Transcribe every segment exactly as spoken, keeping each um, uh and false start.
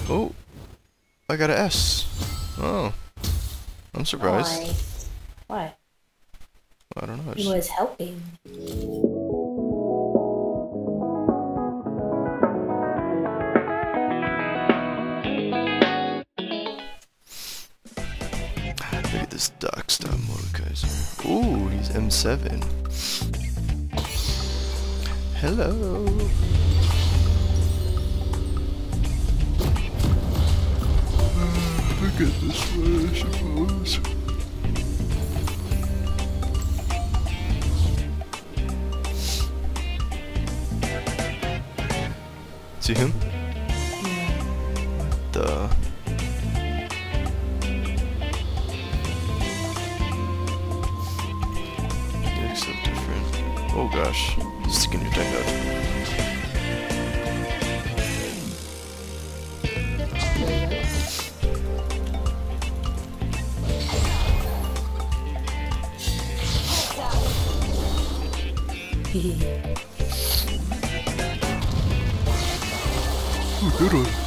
Oh, I got an S. Oh, I'm surprised. Why? Why? I don't know. He was helping. Look at this Dark Star Mordekaiser. Ooh, he's M seven. Hello. Look at this one, I suppose. See him? Yeah. Duh. He looks so different. Oh gosh, he's sticking your tongue out. Oh, good one.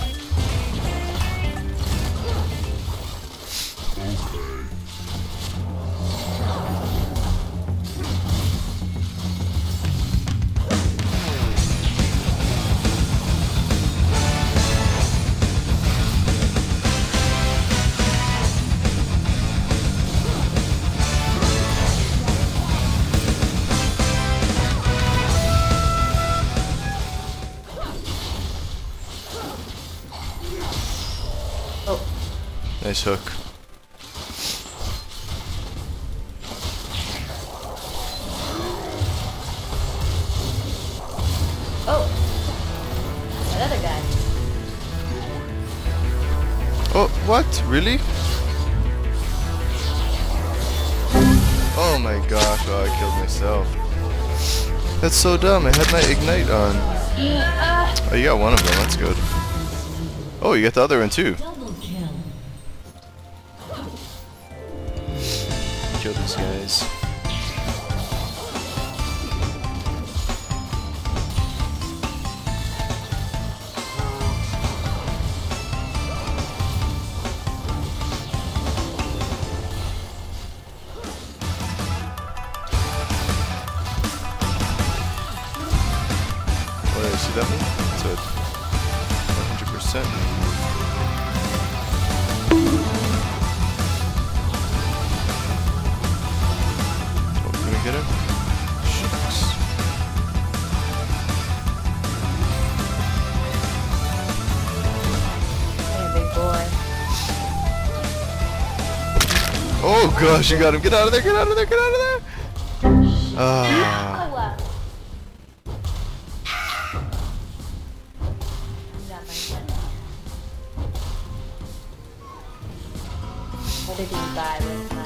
Oh. Nice hook. Oh. Another guy. Oh, what? Really? Oh my gosh, oh, I killed myself. That's so dumb, I had my ignite on. Oh, you got one of them, that's good. Oh, you got the other one too. Kill these guys. Oh, yeah, see that one? It's a one hundred percent. Get him? Shucks. Yeah, big boy. Oh gosh, you got him. Get out of there, get out of there, get out of there! Ah. Oh, wow. You got my gun. What did he buy with my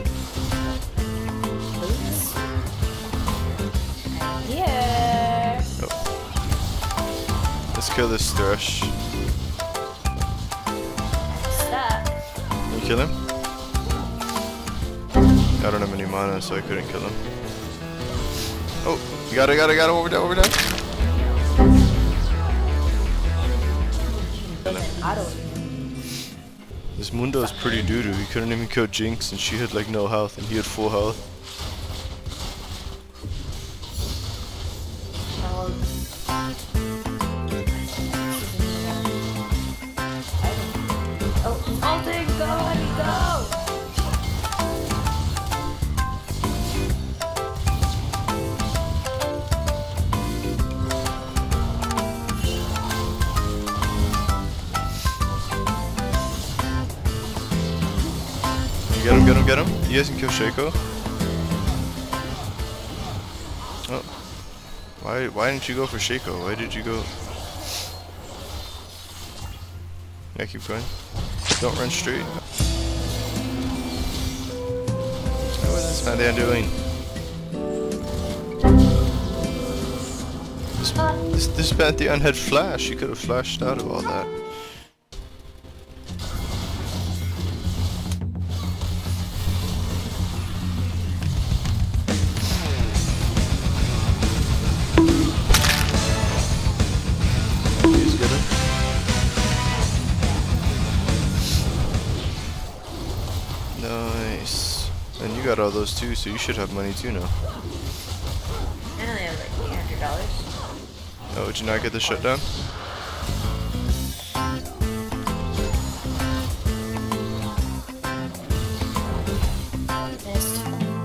boots? I'm here. Oh. Let's kill this thrush. Stuck. Can you kill him? I don't have any mana, so I couldn't kill him. Oh, you got it, got it, got it, over there, over there. Kill him. Auto. This Mundo's pretty doo-doo. He couldn't even kill Jinx, and she had like no health, and he had full health. Oh, ulting, go, honey, go! Get him, get him, get him. You guys can kill Shaco. Oh. Why why didn't you go for Shaco? Why did you go? Yeah, keep going. Don't run straight. What is this man doing? This, this, this Pantheon had flash. He could have flashed out of all that. got all those too, so you should have money too now. I only have like eight hundred dollars. Oh, did you not get the shutdown? Missed.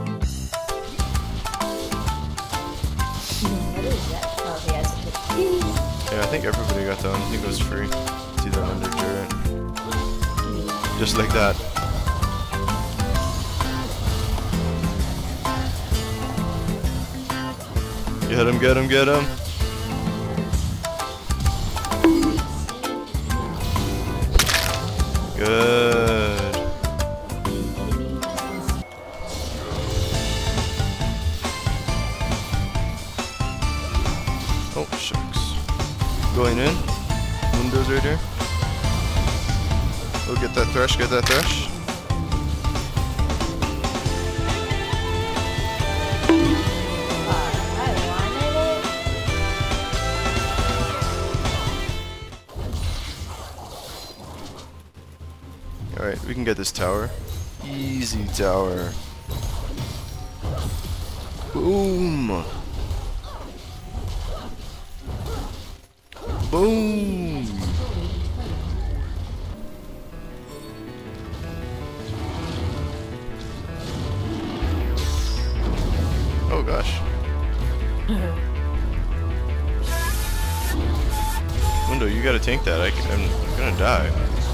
What is that? Oh, he has a Yeah, I think everybody got that one. I think it was free. See that under turret. Just like that. Get him, get him, get him. Good. Oh, shucks. Going in. Windows right here. Oh, get that thresh, get that thresh. Alright, we can get this tower. Easy tower. Boom! Boom! Oh gosh. Window, you gotta tank that. I can, I'm gonna die.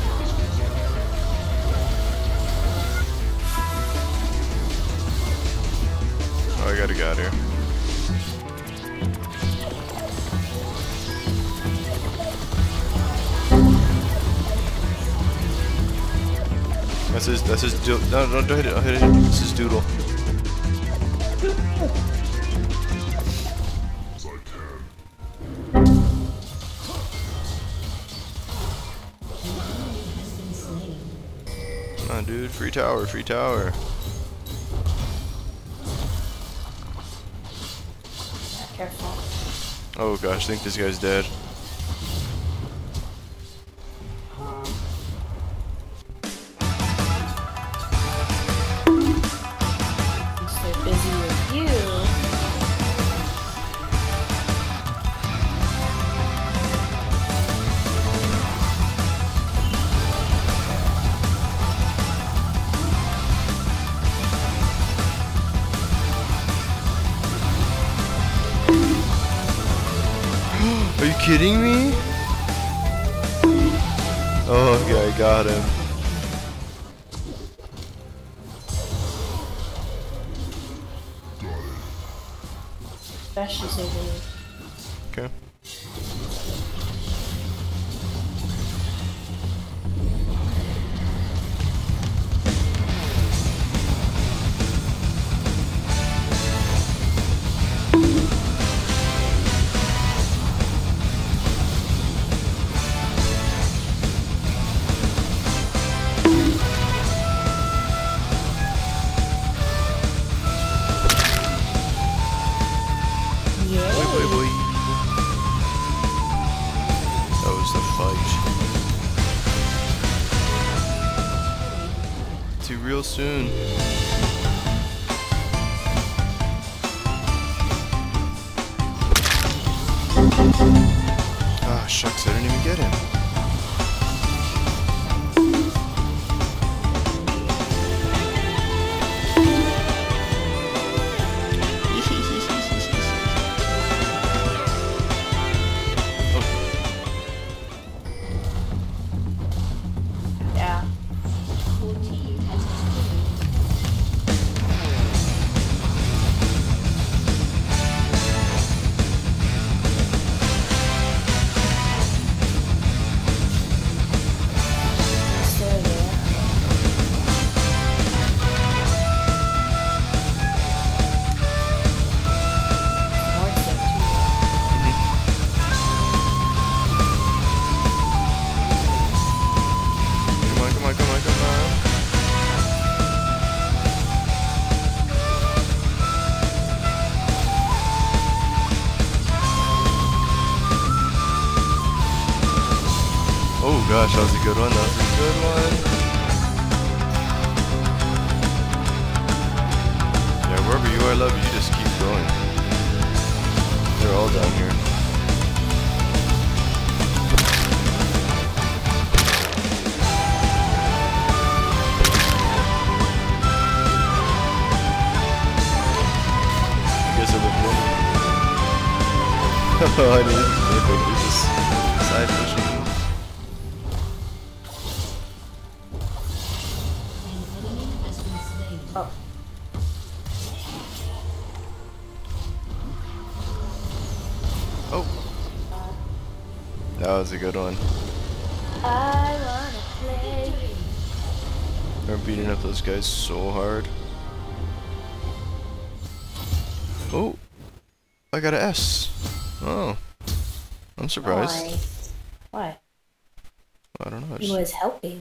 Oh, I gotta get out of here. That's his, that's his, do no, no, don't hit it, I'll hit it. This is Doodle. Come on, dude, free tower, free tower. Careful. Oh gosh, I think this guy's dead. I'm so busy with you. Are you kidding me? Oh, okay, I got him. Especially so good. Okay. Boy, boy, boy. That was the fight. See you real soon. Ah, shucks, I didn't even get him. Yeah. So yeah. More stuff too. Come on, come on, come on, come on. Oh gosh, that was a good one, that was a good one. I love you, just keep going. They're all down here. I guess I look one. Oh, I need perfect. There's this side pushing. Oh. Oh. That was a good one. I wanna play. They're beating up those guys so hard. Oh. I got an S. Oh. I'm surprised. Why? Why? I don't know. I He just- was helping.